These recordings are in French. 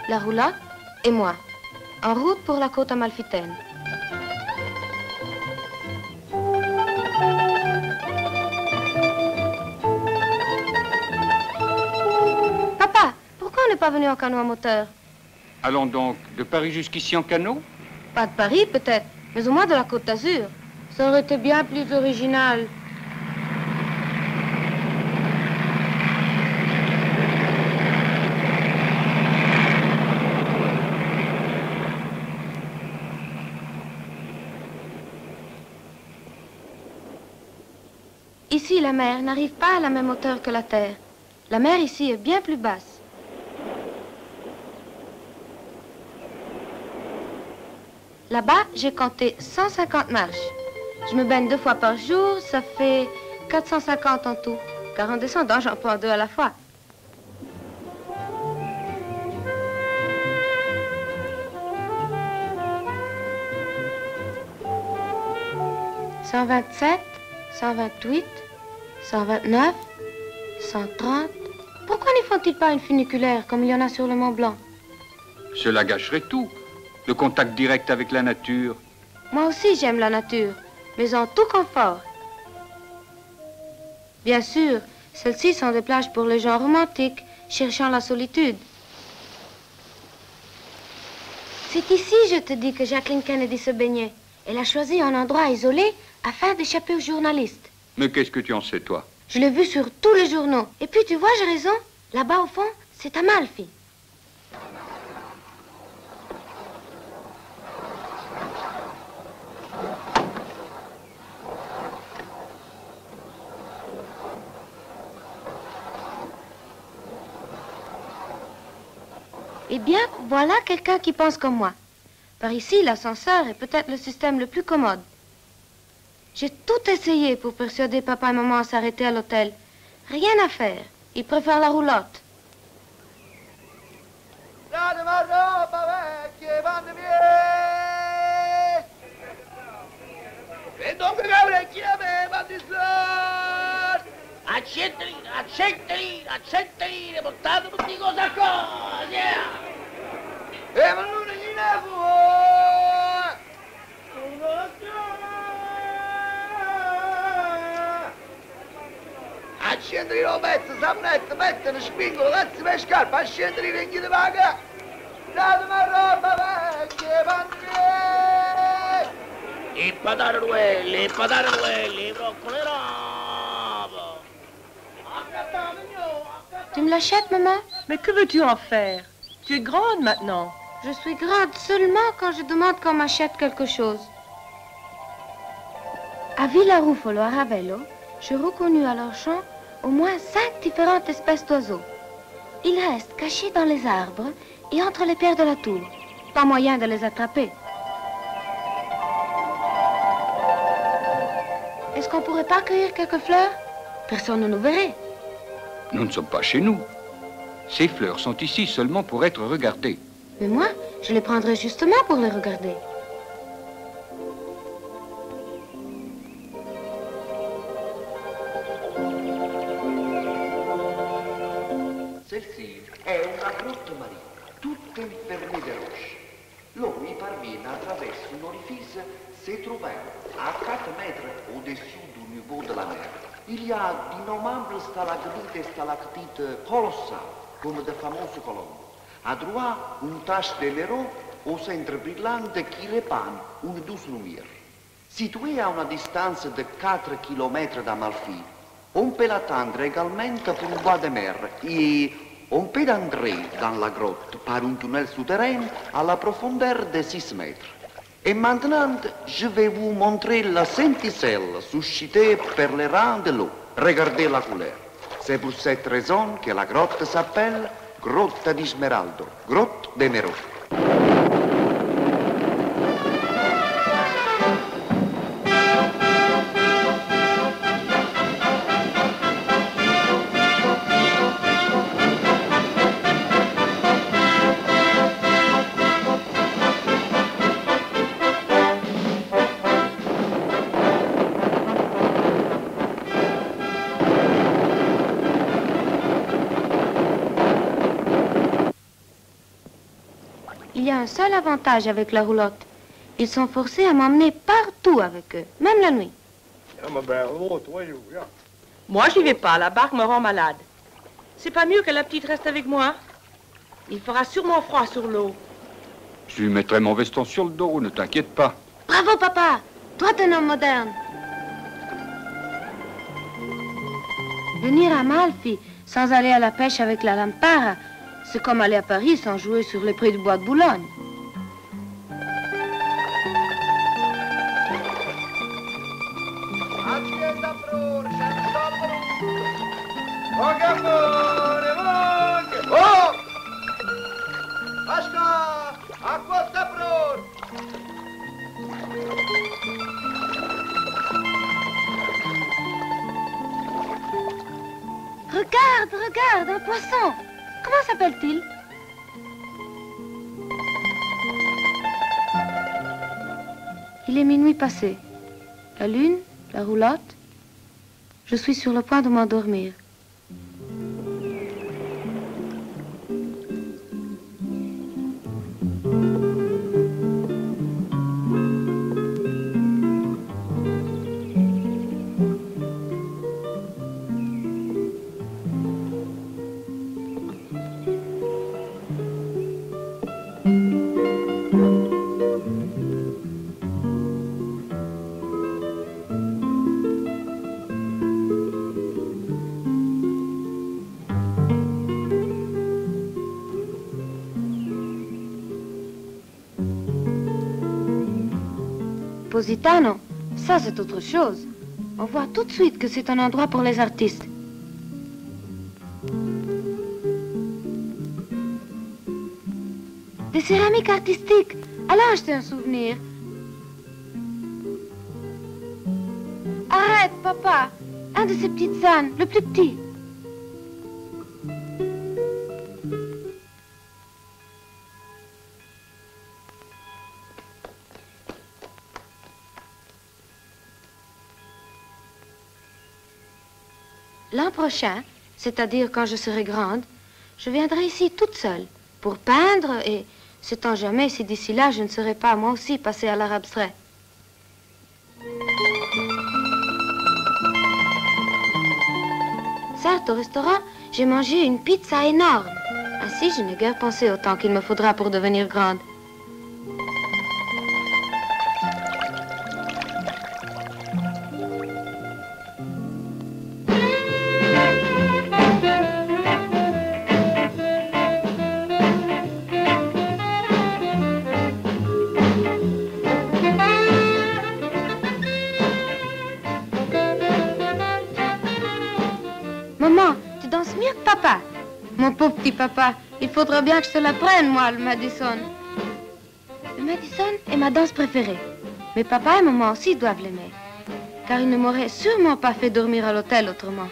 la roulotte et moi, en route pour la côte amalfitaine. Papa, pourquoi on n'est pas venu en canot à moteur? Allons donc de Paris jusqu'ici en canot? Pas de Paris peut-être, mais au moins de la Côte d'Azur. Ça aurait été bien plus original. Ici, la mer n'arrive pas à la même hauteur que la terre. La mer ici est bien plus basse. Là-bas, j'ai compté 150 marches. Je me baigne 2 fois par jour, ça fait 450 en tout. Car en descendant, j'en prends 2 à la fois. « 127, 128, 129, 130... Pourquoi n'y font-ils pas une funiculaire comme il y en a sur le Mont Blanc? Cela gâcherait tout. Le contact direct avec la nature. Moi aussi, j'aime la nature, mais en tout confort. Bien sûr, celles-ci sont des plages pour les gens romantiques, cherchant la solitude. C'est ici, je te dis, que Jacqueline Kennedy se baignait. Elle a choisi un endroit isolé afin d'échapper aux journalistes. Mais qu'est-ce que tu en sais, toi? Je l'ai vu sur tous les journaux. Et puis, tu vois, j'ai raison. Là-bas, au fond, c'est Amalfi. Eh bien, voilà quelqu'un qui pense comme moi. Par ici, l'ascenseur est peut-être le système le plus commode. J'ai tout essayé pour persuader papa et maman à s'arrêter à l'hôtel. Rien à faire. Ils préfèrent la roulotte. Accettali, portato tutti cosa cosa, ma non ne Accendere lo pezzo, Samnetto, mettene, spingono, cazzo le scarpe, accendere i regni di vaga. Datemi roba vecchia, panniere. I patarelli, i broccoli, roba. Tu me l'achètes, maman? Mais que veux-tu en faire? Tu es grande maintenant. Je suis grande seulement quand je demande qu'on m'achète quelque chose. À Villaruffolo, à Ravello, je reconnus à leur chant au moins 5 différentes espèces d'oiseaux. Ils restent cachés dans les arbres et entre les pierres de la tour. Pas moyen de les attraper. Est-ce qu'on pourrait pas cueillir quelques fleurs? Personne ne nous verrait. Nous ne sommes pas chez nous. Ces fleurs sont ici seulement pour être regardées. Mais moi, je les prendrais justement pour les regarder. Celle-ci è una grotta marina, tutta in fermée de roche. L'eau y parviene attraverso un orifice se trouvant à 4 mètres au-dessus du niveau de la mer. Il y a d'innommables stalagmites et stalactites colossales, comme de fameuses colonnes. À droite, une tache de l'héros au centre brillante qui répand une douce lumière. Située à une distance de 4 km d'Amalfi, on peut l'attendre également pour un bois de mer et on peut entrer dans la grotte par un tunnel souterrain à la profondeur de 6 mètres. Et maintenant, je vais vous montrer la senticelle suscitée par les rangs de l'eau. Regardez la couleur. C'est pour cette raison que la grotte s'appelle Grotta di Smeraldo, grotte d'émeraude. un seul avantage avec la roulotte. Ils sont forcés à m'emmener partout avec eux, même la nuit. Moi, j'y vais pas. La barque me rend malade. C'est pas mieux que la petite reste avec moi? Il fera sûrement froid sur l'eau. Je lui mettrai mon veston sur le dos, ne t'inquiète pas. Bravo, papa! Toi, t'es un homme moderne. Venir à Amalfi sans aller à la pêche avec la Lampara, c'est comme aller à Paris sans jouer sur les prés du bois de Boulogne. Regarde, regarde, un poisson. Comment s'appelle-t-il? Il est minuit passé. La lune, la roulotte. Je suis sur le point de m'endormir. Positano, ça c'est autre chose. On voit tout de suite que c'est un endroit pour les artistes. Des céramiques artistiques. Allons acheter un souvenir. Arrête, papa. Un de ces petites ânes, le plus petit. L'an prochain, c'est-à-dire quand je serai grande, je viendrai ici toute seule pour peindre et, sait-on jamais si d'ici là je ne serai pas moi aussi passée à l'art abstrait. Certes, au restaurant, j'ai mangé une pizza énorme. Ainsi, je n'ai guère pensé au temps qu'il me faudra pour devenir grande. Maman, tu danses mieux que papa. Mon pauvre petit papa, il faudra bien que je te l'apprenne, moi, le Madison. Le Madison est ma danse préférée. Mais papa et maman aussi doivent l'aimer. Car ils ne m'auraient sûrement pas fait dormir à l'hôtel autrement.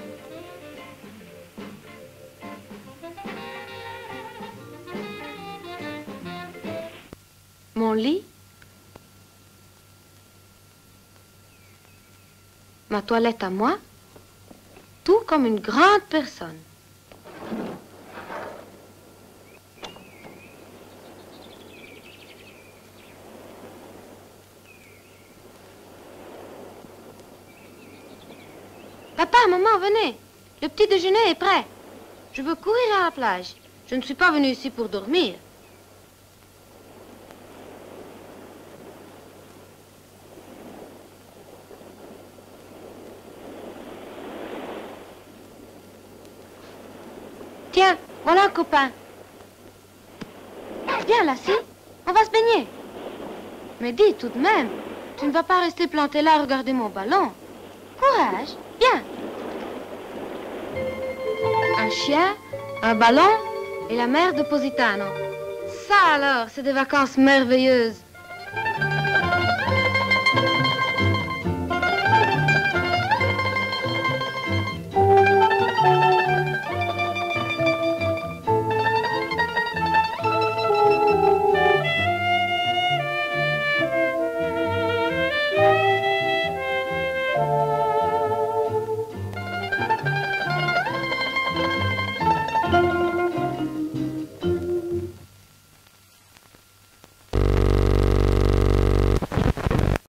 Mon lit. Ma toilette à moi. Tout comme une grande personne. Papa, maman, venez. Le petit déjeuner est prêt. Je veux courir à la plage. Je ne suis pas venue ici pour dormir. Tiens, voilà un copain. Viens, Lassie, on va se baigner. Mais dis, tout de même, tu ne vas pas rester planté là à regarder mon ballon. Courage, viens. Un chien, un ballon et la mer de Positano. Ça alors, c'est des vacances merveilleuses.